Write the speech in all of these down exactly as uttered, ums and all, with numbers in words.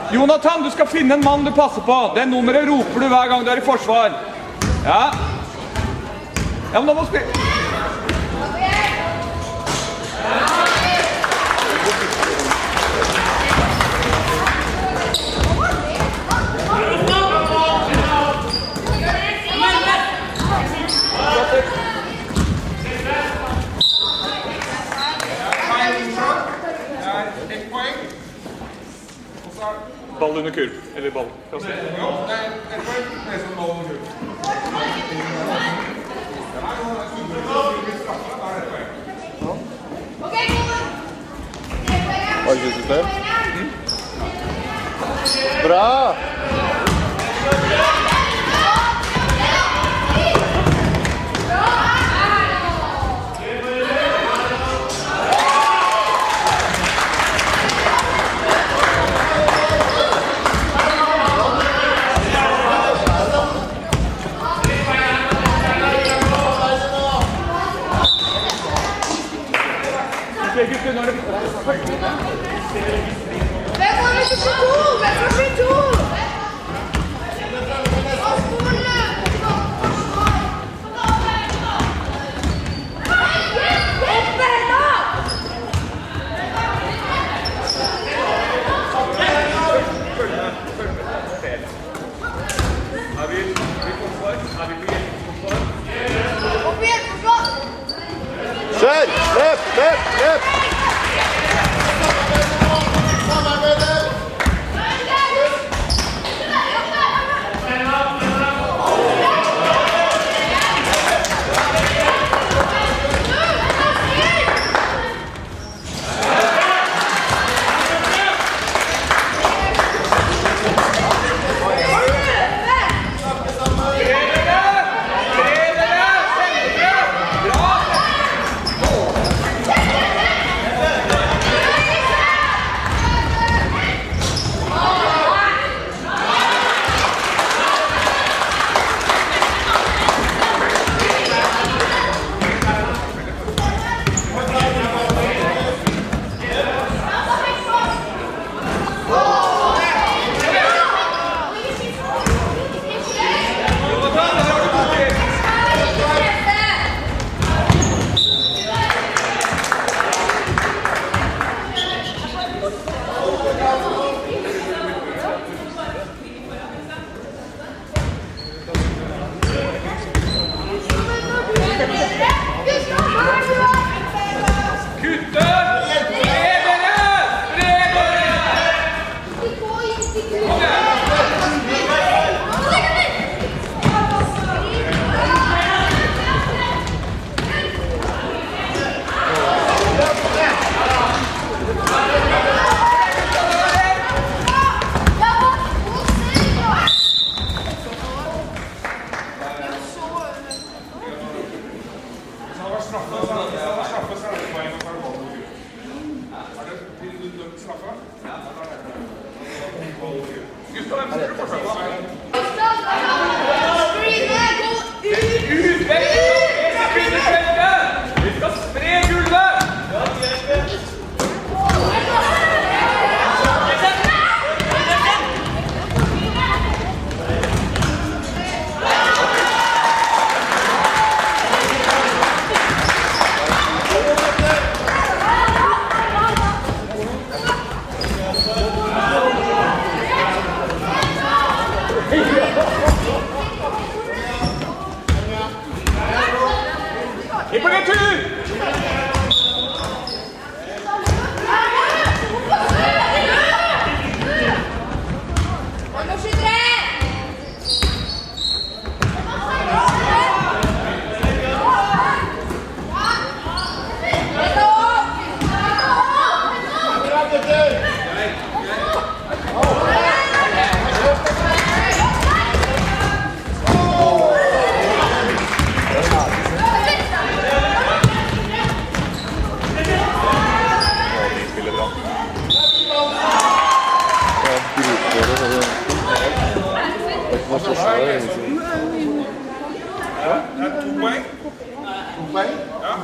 Jonathan, du skal finne en mann du passer på. Det nummeret roper du hver gang du er i forsvar. Ja. Ja, men nå må du spille. Ball under kurv, eller ball. Jo, det er et poeng. Det er som ball under kurv. Har du system? Bra! Hvem var det som to? Hvem var det to? Kjør! Løp! Løp! Løp!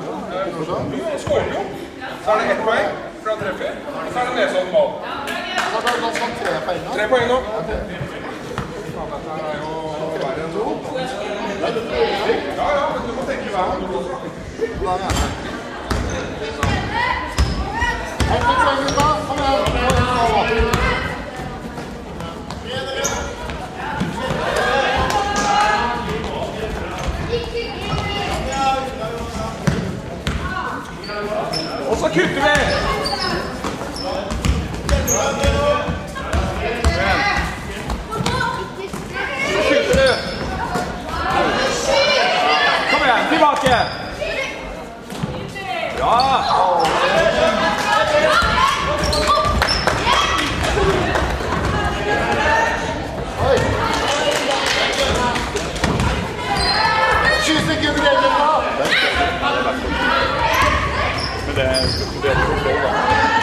Så er det ett poeng fra treffer, så er det Nesodden mål. Tre poeng nå. Ja, ja, men du må tenke hver gang du snakker. Og så kutter vi! Så kutter du! Kom igjen, tilbake! Ja! tjue sekunder igjen da! Men det er det er kontroll da.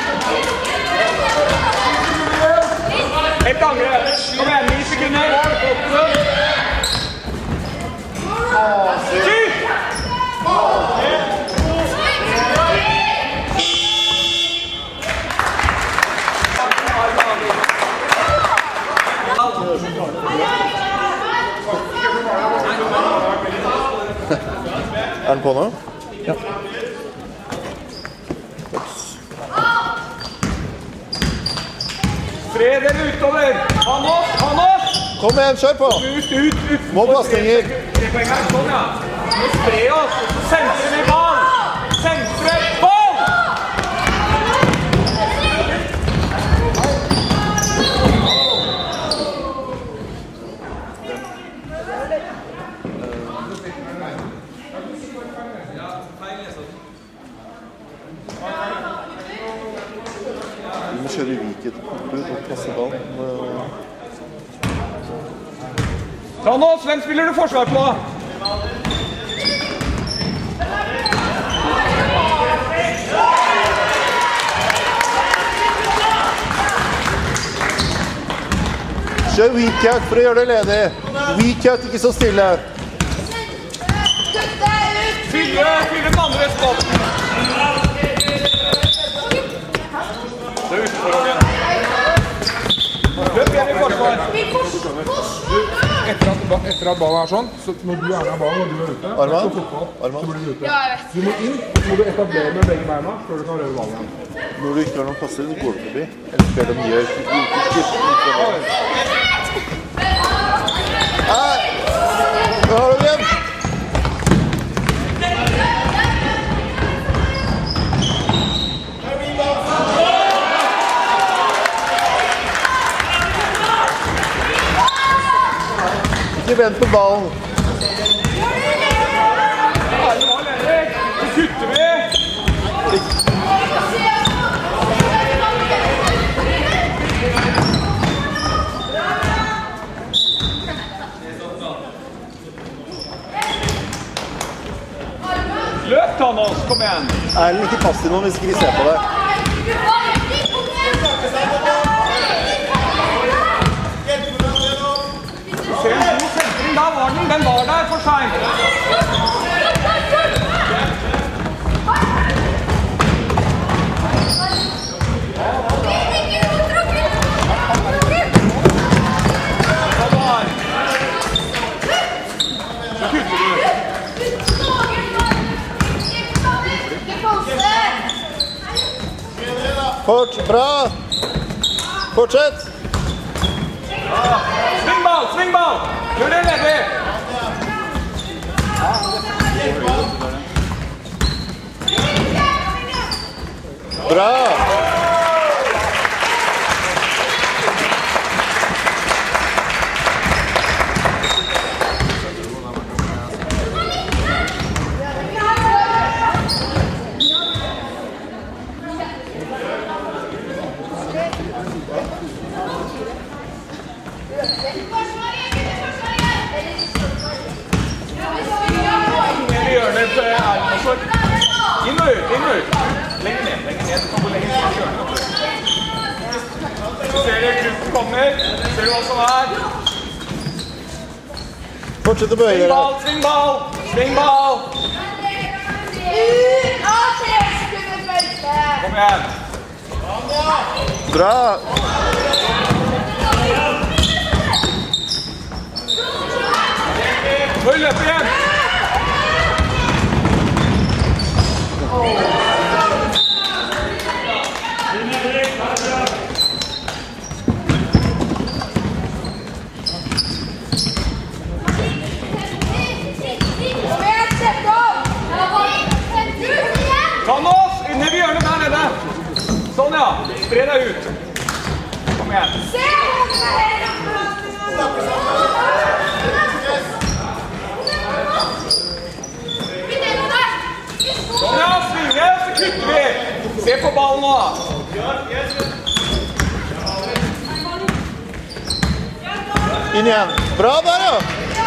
Et angrep! Kom igjen, ni sekunder! Skyt! Er den på nå? Ja. Fred eller utover! Han oss, han oss! Kom igjen, kjør på! Ut, ut, ut! Må pasninger! Tre poeng her, sånn ja. Nå sprer oss, og så sentrer vi ball! Sentrer ball! Vi må kjøre i viket og passe ball. Ta nå, hvem spiller du forsvar på? Kjør weak out for å gjøre det ledig. Weak out, ikke så stille. Fylle, fylle den andre spotten. Det er utenfor også igjen. Løp igjen i forsvar. Etter at, etter at ballen er sånn, så når du er med ballen og du er ute, Arman? så fotball, Arman? så blir du ute. Ja, jeg vet. Du må inn, og så må du etablere med begge beina før du kan røve ballen igjen. Når du ikke har noen passer, så går du forbi. Eller spør de gjør ikke Her! Nå har du igjen! Ikke vent på ballen. Så kutter vi. Løp, Thanos, kom igjen. Erlend, ikke pass til noen hvis ikke vi ser på deg. Se en god sentring, da var den. Den var der for sent. Så kutter du. Fort, bra! Fortsett! Sving ball, sving ball! Gjør det ledig! Bra! Vi gjør det på Erlend også. Inn og ut, inn og ut. Lenger ned, lenger ned. Du kan gå lenger ned i hjørnet. Så ser du klutten kommer. Ser du hva som er. Fortsett å bøye Sving dere. ball, sving ball! Sving ball! Kom igjen. Bra! deg ut. Kom igjen. Kom igjen, svinge, så kutter vi. Se på ballen nå. Inn igjen. Bra der, ja.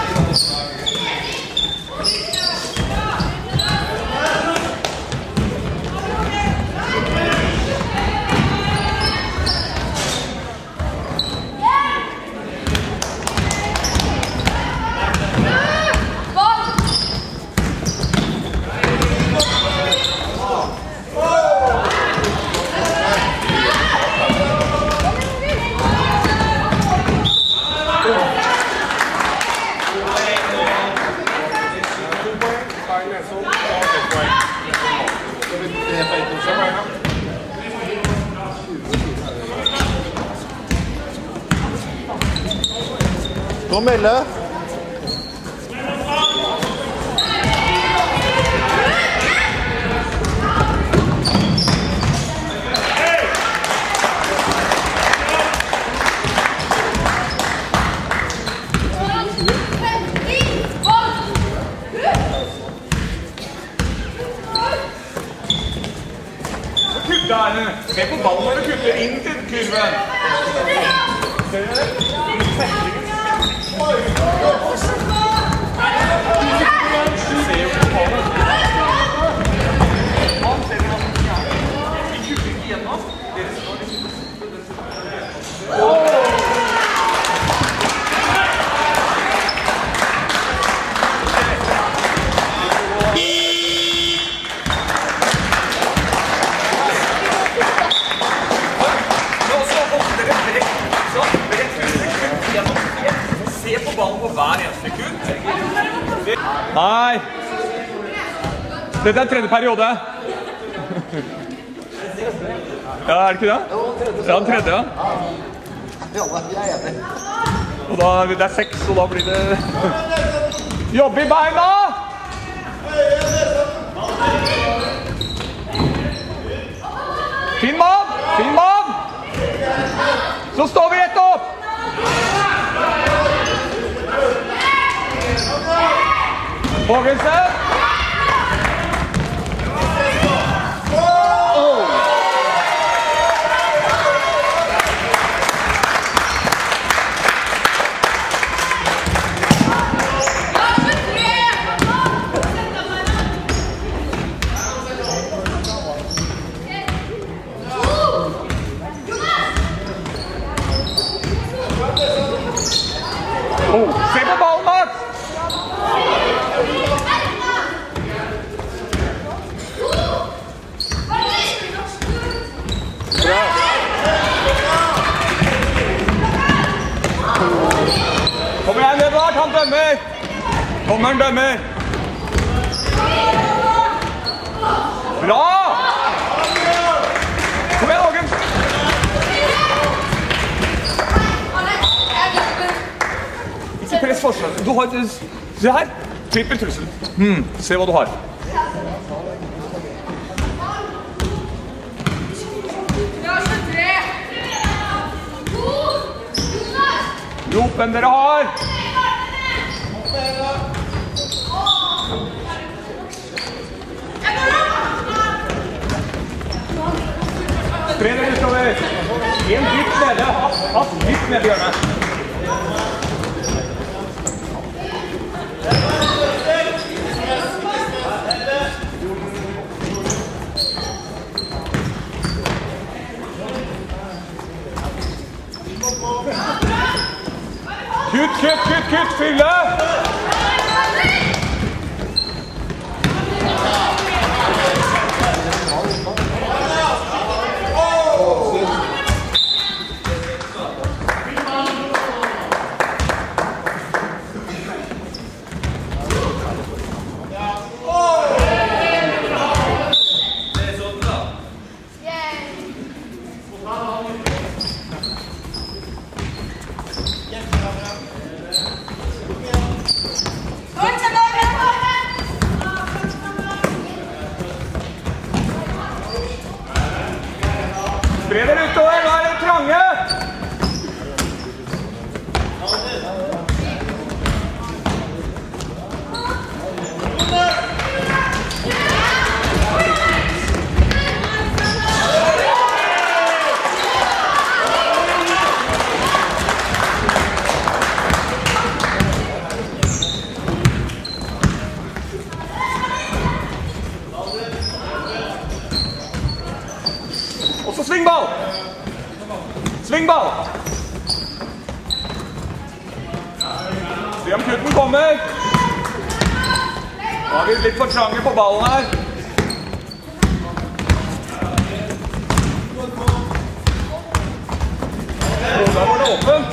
Nå melder. Se på ballen når du kutter inn til kurven. Ser du det? Nei. Dette er tredje periode. Ja, er det ikke det? Ja, den tredje, ja. Og da, det er seks, og da blir det... Jobb i beina! Fin mann! Fin mann! Så står vi rett opp! Hågensen! Oh, se på ballen, Max! Kom igjen, Edvard, han dømmer! Kommer han dømmer! Bra! Kom igjen, Hågen! Ikke press forsvaret. Du har... Se her. Trippel trussel. Hmm, se hva du har. Rop hvem dere har! Spre dere utover. En litt nede. Hatt litt nede i hjørnet. Kutt, kutt, kutt, kutt, fylle! William Kutten kommer. Nå har vi litt for trange på ballen her. Og da var det åpent.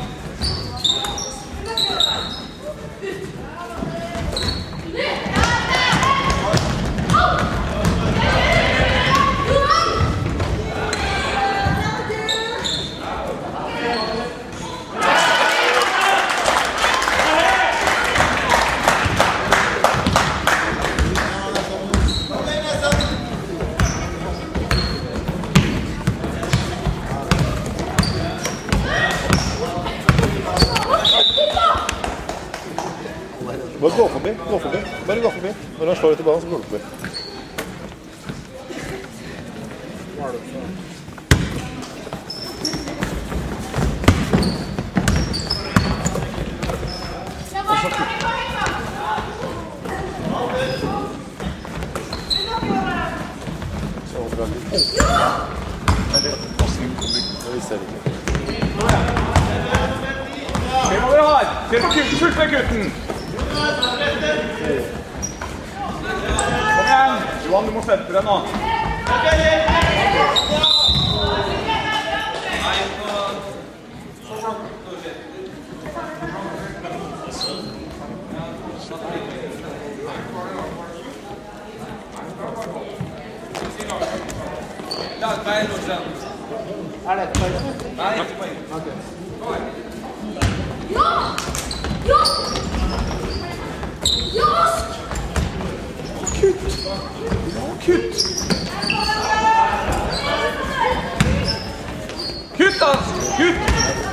Bare gå forbi, gå forbi. Bare gå forbi. Når han slår ut i banen, så går du forbi. Så bra. Det ser ikke. Se hva dere har. Se på Kutten, slutt med Kutten. Kom igjen. Johan, du må sette deg nå. Er det et poeng? Nei, ikke poeng. Ok. Ja! Ja! Ja! Kutt! Kutt! Kutt, da! Kutt!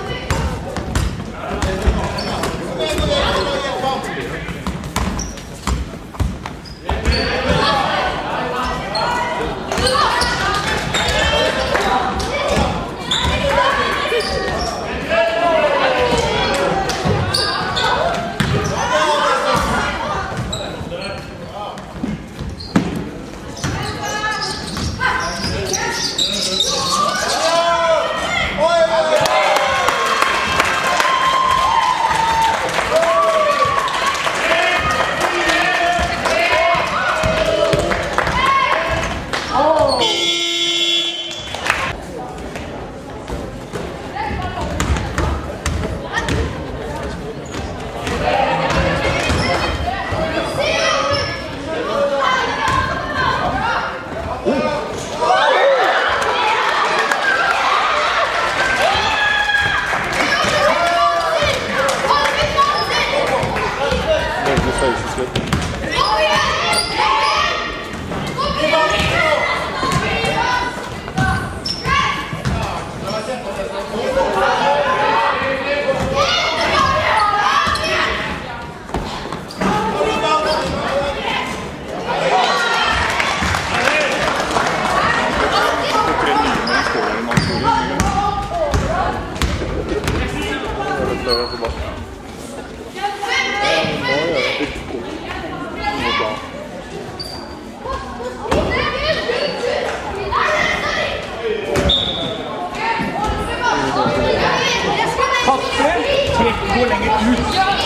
Gå lenger ut.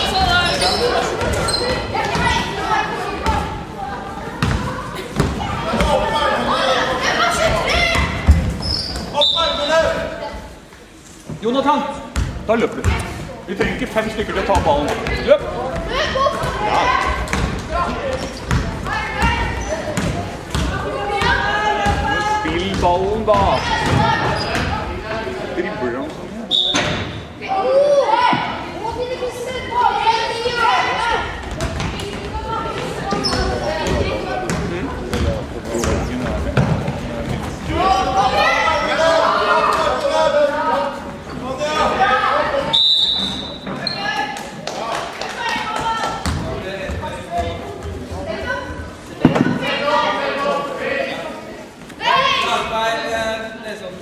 Jonathan, da løper du. Vi trenger ikke fem stykker til å ta ballen. Løp! Ja. Spill ballen da. Dribler han sånn. Det er sånn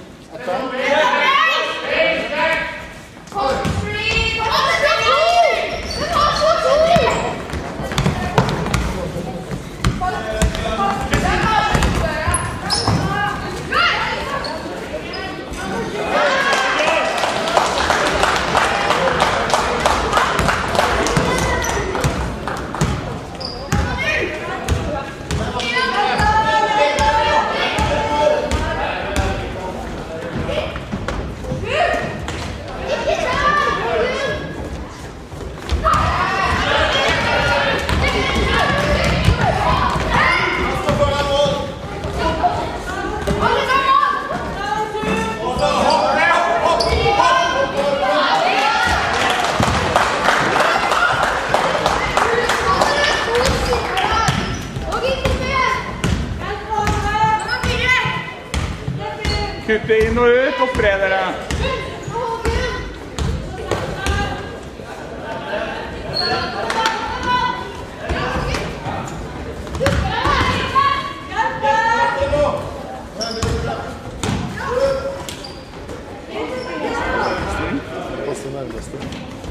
Kutte inn og ut, og spre dere. Passer nærmeste.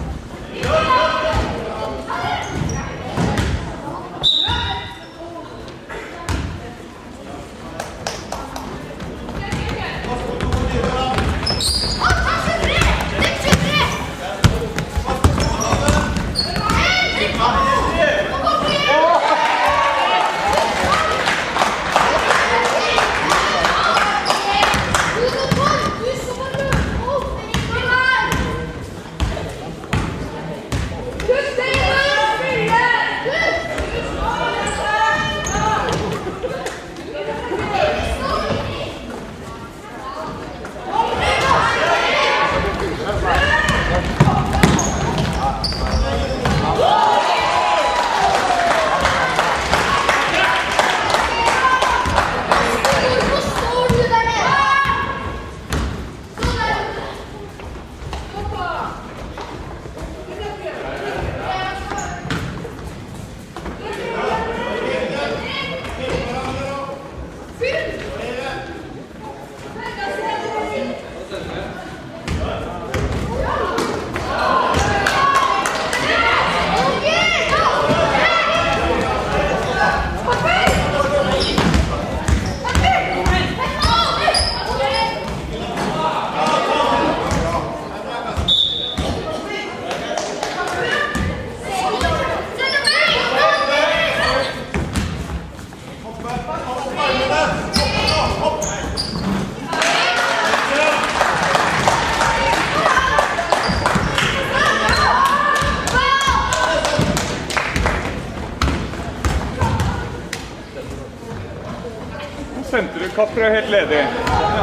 Senteret Kasper er helt ledig. Ja.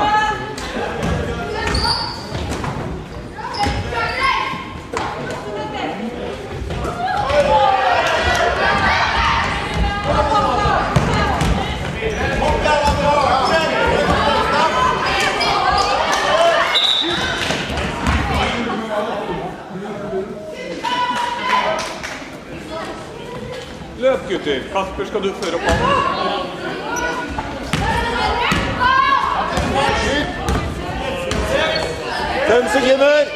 Løp, gutter. Kasper, skal du føre opp hånden? Fem sekunder!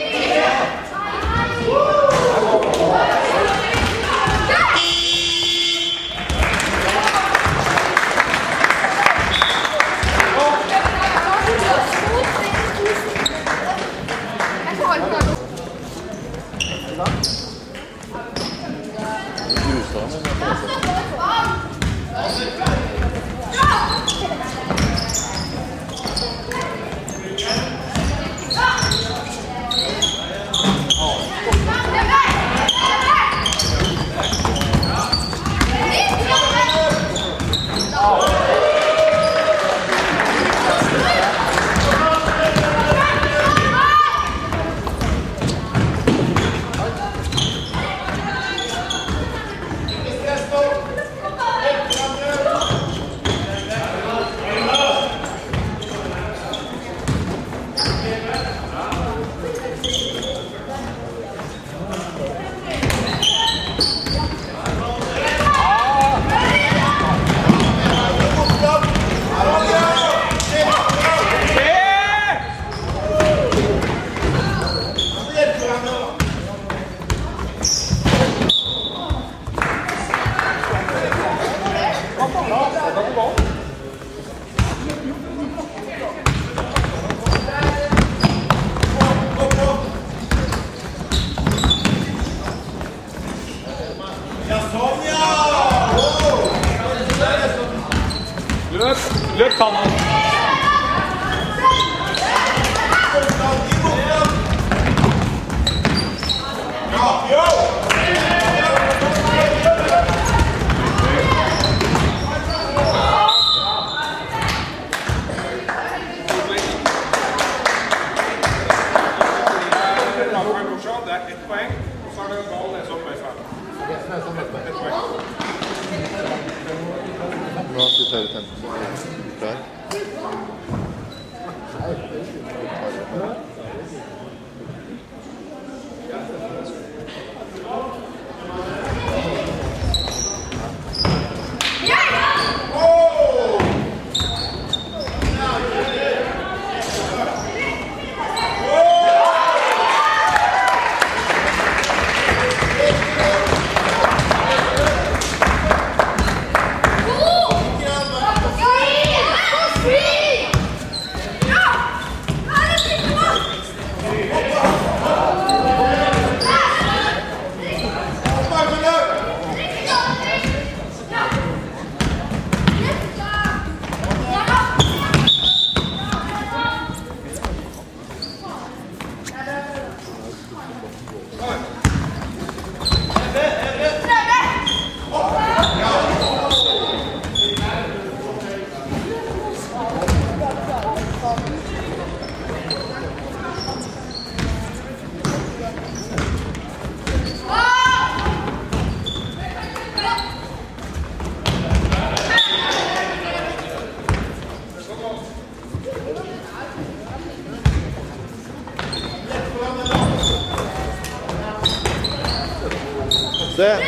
Løp, løp sammen. Det er ett poeng, og så er det ball nese opp løs her. Nå sitter jeg i tempo. Klar. Se.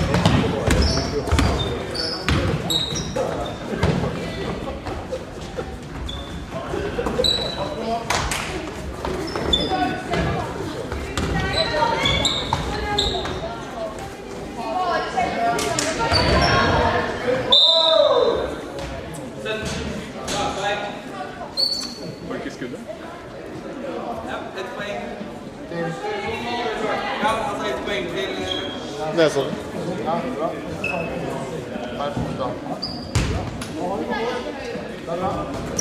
Var det ikke skuddet? Ja, ett poeng. Ja, altså ett poeng til... Nesa. Ja, bra. Her får vi da. Det er bra.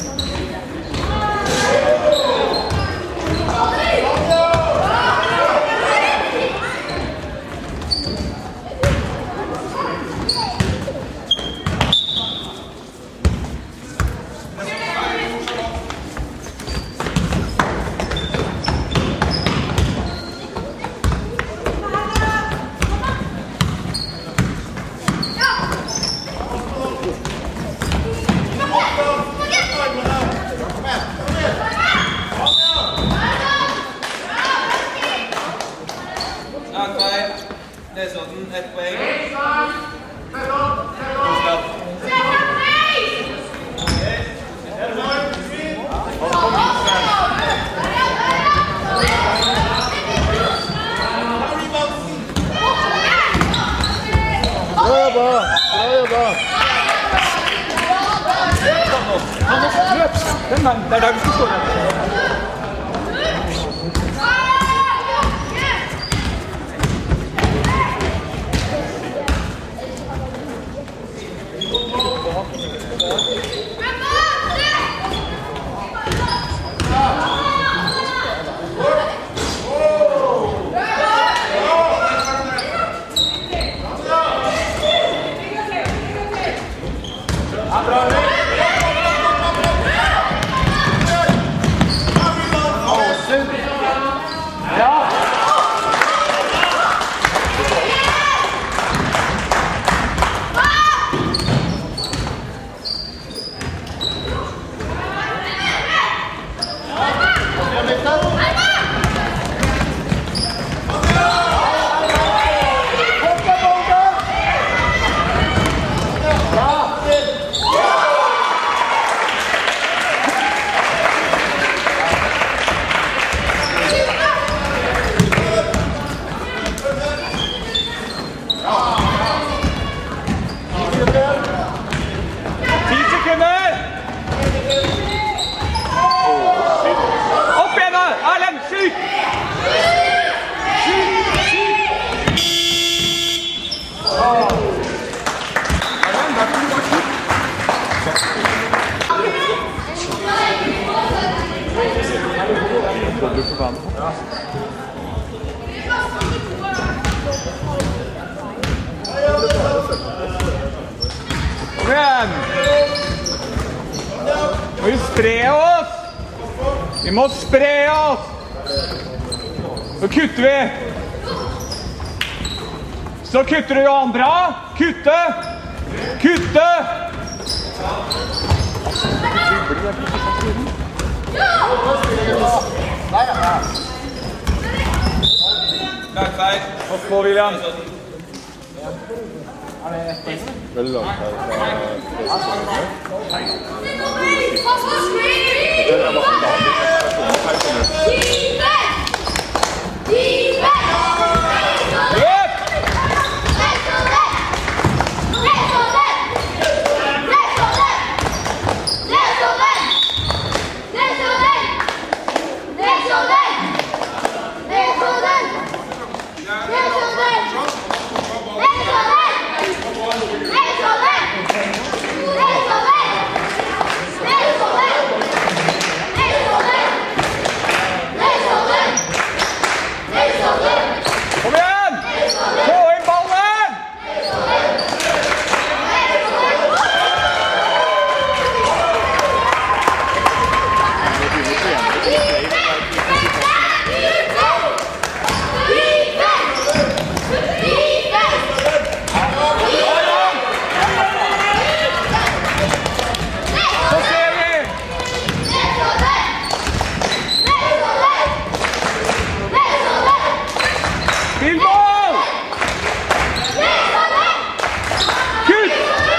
Akveid, Nesodden, ett poeng. Gustav. Bra jobba! Bra jobba! Thomas, løp! Den veien, det er der vi skal stå der. Vi må spre oss! Vi må spre oss! Så kutter vi! Så kutter du, Johan. Bra! Kutte! Kutte! Lagfeil. Pass på, William. Veldig langt her. Kom igjen! Få inn ballen! Så ser vi! Spill ball! Kutt!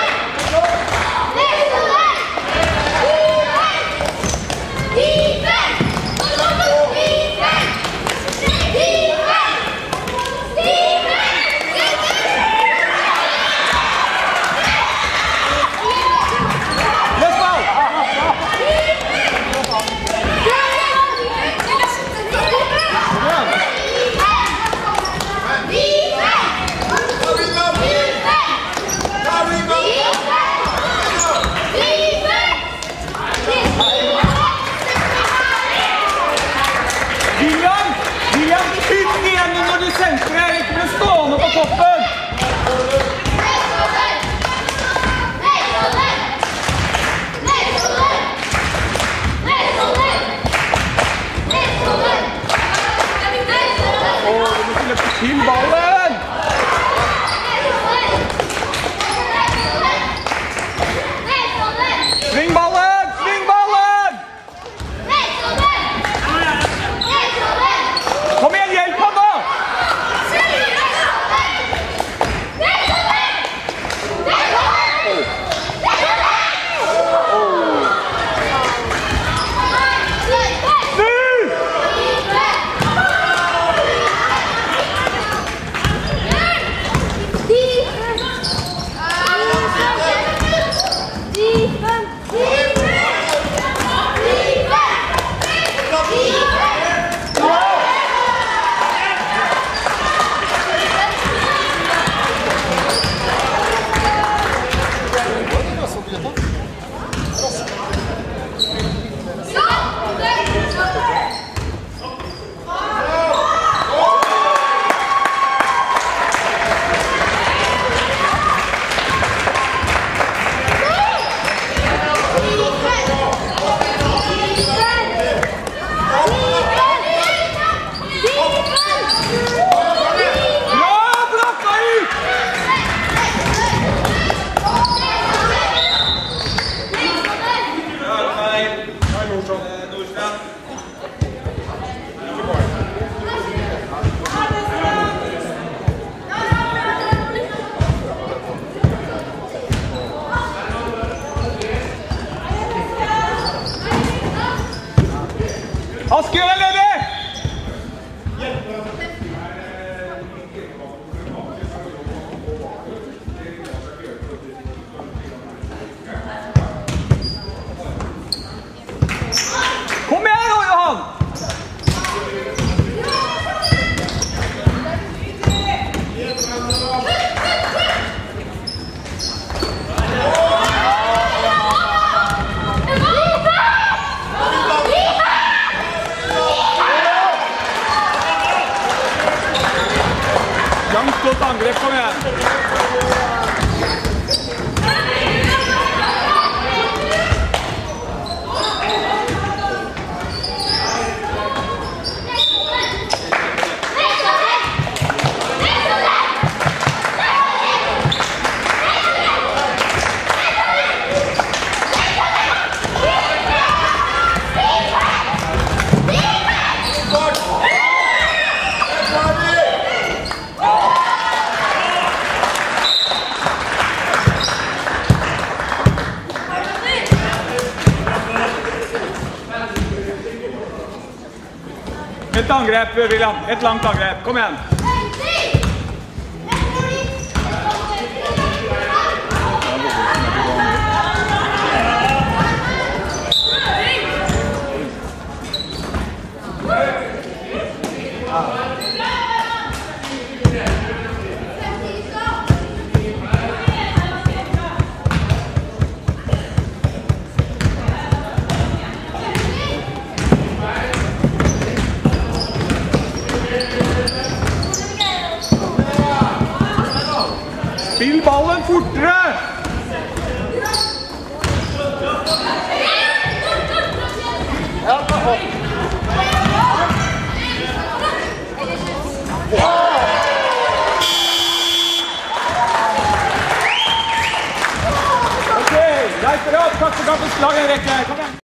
Løs ball! William! William, kutt igjen når du sentrer! Ikke bli stående på toppen! Åh, du må slippe til ballen! Sving ballen! Sving ballen! Kom igjen, hjelp han da! Snu! Asker er ledig! Kom igjen nå, Johan! Langt godt angrep, kom igjen! Viva! Et angrep, William. Et langt angrep. Kom igjen. Spill ballen fortere! Ok, reiser opp, kaksekampen slag en rekke. Kom igjen!